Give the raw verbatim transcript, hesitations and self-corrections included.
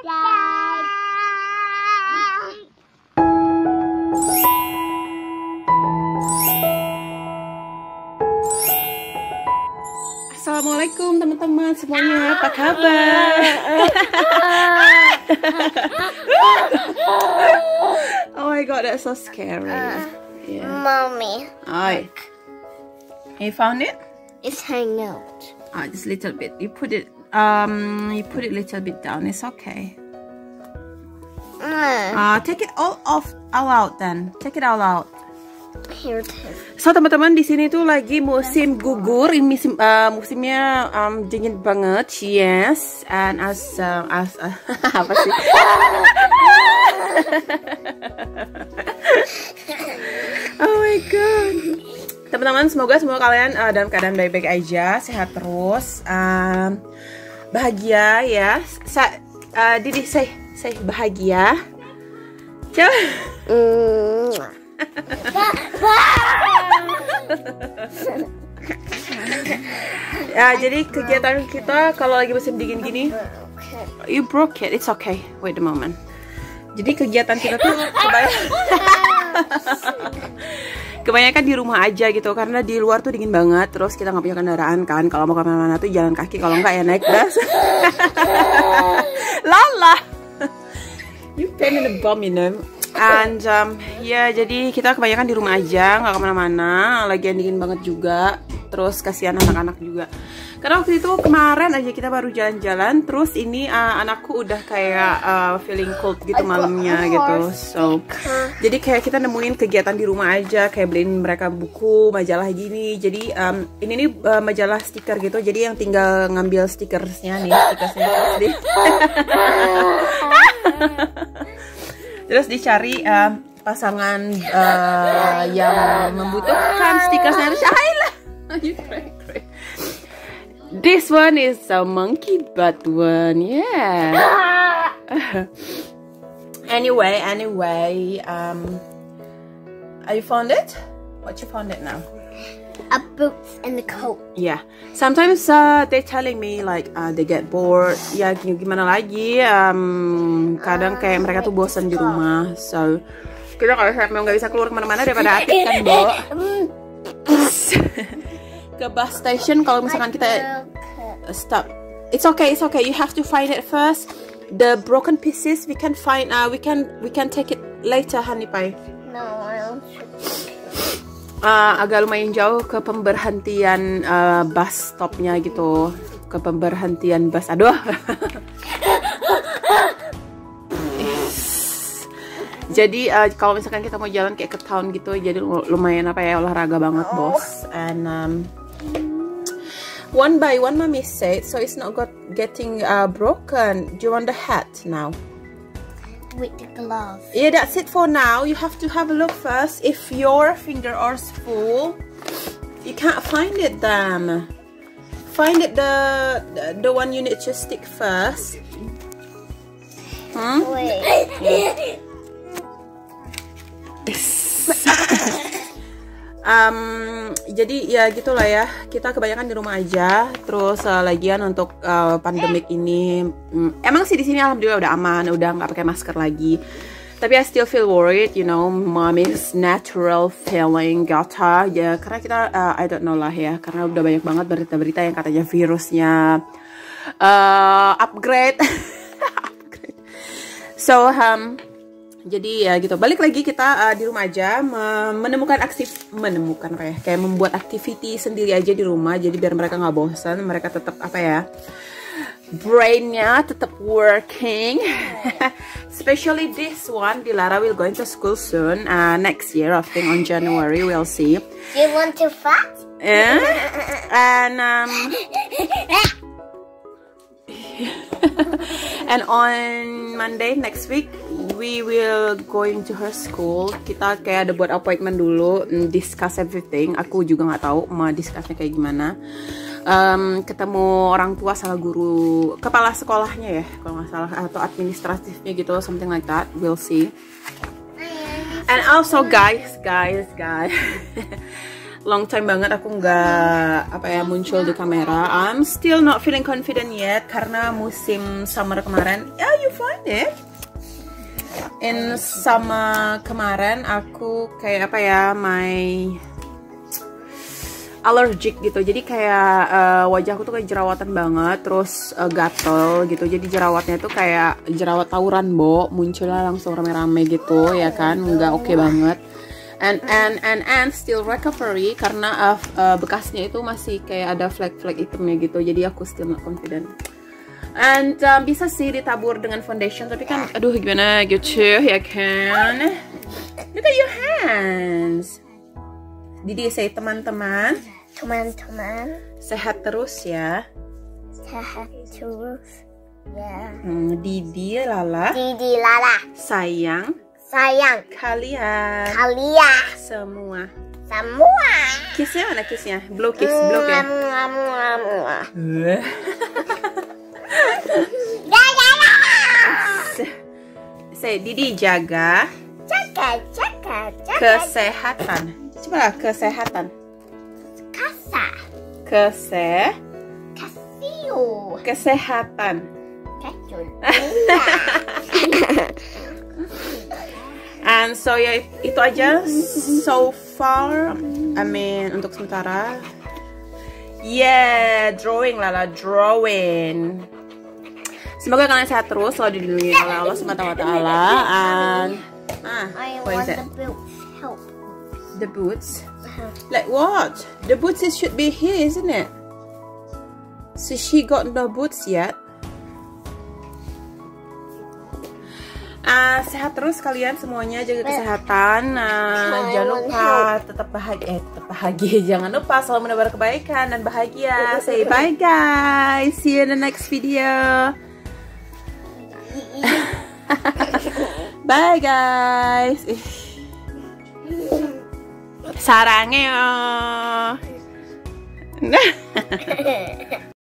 Assalamualaikum teman-teman semuanya, apa kabar? Oh my god, that's so scary. Yeah. Mommy. Hi. You found it? It's hanging out. Ah, just a little bit. You put it. Um, you put it a little bit down. It's okay. Mm. Ah, uh, take it all off, all out then. Take it all out. Here it is. So teman-teman, di sini tuh lagi musim gugur. Ini musim, uh, musimnya um, dingin banget. Yes, and as uh, as uh, apa sih? Oh my god. Teman-teman, semoga semua kalian uh, dalam keadaan baik-baik aja, sehat terus, um, bahagia ya. Sa uh, Didi say say bahagia. Coba. Mm. Ya, jadi kegiatan kita kalau lagi musim dingin gini, you broke it, it's okay. Wait a moment. Jadi kegiatan kita tuh kebanyakan, kebanyakan di rumah aja gitu, karena di luar tuh dingin banget. Terus kita nggak punya kendaraan kan, kalau mau kemana-mana tuh jalan kaki, kalau nggak ya naik bus. Lala, you pain in the bum, you know. And um, ya jadi kita kebanyakan di rumah aja, nggak kemana-mana. Lagi dingin banget juga. Terus kasihan anak-anak juga. Karena waktu itu kemarin aja kita baru jalan-jalan. Terus ini uh, anakku udah kayak uh, feeling cold gitu malamnya gitu. So jadi kayak kita nemuin kegiatan di rumah aja, kayak beliin mereka buku, majalah gini. Jadi um, ini nih uh, majalah stiker gitu. Jadi yang tinggal ngambil stikersnya nih, stikersnya terus terus dicari uh, pasangan uh, yang membutuhkan stikersnya. Lah, this one is a monkey butt one, yeah. anyway, anyway, um, I found it. What you found it now? A boots and a coat. Yeah, sometimes uh, they telling me like uh, they get bored. Ya gimana lagi? Um, kadang kayak mereka tuh bosan di rumah. So kita kalau memang nggak bisa keluar kemana-mana daripada Atik kan, Bo. Ke bus station kalau misalkan kita stop. It's okay, it's okay. You have to find it first. The broken pieces we can find. Uh, we can we can take it later, honey pie. No, I don't. Uh, agak lumayan jauh ke pemberhentian uh, bus stopnya gitu, ke pemberhentian bus. Aduh. Jadi uh, kalau misalkan kita mau jalan kayak ke town gitu, jadi lumayan apa ya, olahraga banget, bos. And um, one by one, mommy said, so it's not got getting uh, broken. Do you want the hat now? With the glove. Yeah, that's it for now. You have to have a look first. If your finger is full, you can't find it then. Find it the the, the one you need to stick first. Hmm? Wait. Yeah. um, jadi ya gitulah ya, kita kebanyakan di rumah aja. Terus uh, lagian untuk uh, pandemik ini, mm, emang sih di sini alhamdulillah udah aman, udah nggak pakai masker lagi. Tapi I still feel worried, you know, mommy's natural feeling gata ya, karena kita uh, I don't know lah ya, karena udah banyak banget berita-berita yang katanya virusnya uh, upgrade. upgrade. So um jadi ya gitu, balik lagi kita uh, di rumah aja, menemukan aktif menemukan apa ya, kayak membuat activity sendiri aja di rumah. Jadi biar mereka nggak bosan, mereka tetap apa ya, brainnya tetap working. Especially this one, Dilara will going to school soon, uh, next year, I think on January, we'll see. Do you want to fat? Yeah. And um and on Monday next week we will going to her school. Kita kayak ada buat appointment dulu, discuss everything. Aku juga nggak tahu mau discussnya kayak gimana. Um, ketemu orang tua sama guru kepala sekolahnya ya, kalau nggak salah, atau administratifnya gitu, something like that. We'll see. And also guys, guys, guys. long time banget aku nggak apa ya muncul di kamera. I'm still not feeling confident yet karena musim summer kemarin. Yeah, you find it? In summer kemarin aku kayak apa ya, my allergic gitu. Jadi kayak uh, wajahku tuh kayak jerawatan banget, terus uh, gatel gitu. Jadi jerawatnya tuh kayak jerawat tawuran, Bo, munculnya langsung rame-rame gitu ya kan, nggak oke okay banget. And and and and still recovery karena uh, uh, bekasnya itu masih kayak ada flek-flek hitamnya gitu. Jadi aku still not confident. And um, bisa sih ditabur dengan foundation, tapi kan aduh gimana gitu ya kan. Look at your hands. Didi say teman-teman, Teman-teman, sehat terus ya. sehat terus. Ya. Hmm, Didi Lala Didi Lala, sayang sayang kalian kalian semua. semua. Kissnya mana kissnya? Blow kiss, blow kiss. Mua, mua, mua. Eh. Jaga, Say Didi jaga jaga, jaga, jaga. kesehatan. Coba kesehatan. Kasa, Kese kasiu, kesehatan. kacun. And so ya itu aja so far. I mean untuk sementara. Yeah, drawing Lala, drawing. Semoga kalian sehat terus, selalu dilindungi oleh Allah Subhanahu wa taala. And ah, I what want is it? the boots help. The boots. Like what? The boots is, should be here, isn't it? So she got no boots yet. Uh, sehat terus kalian semuanya, jaga kesehatan. Uh, jangan lupa tetap bahagia, eh, tetap bahagia. Jangan lupa selalu menebar kebaikan dan bahagia. Say bye guys. See you in the next video. Bye guys. 사랑해요.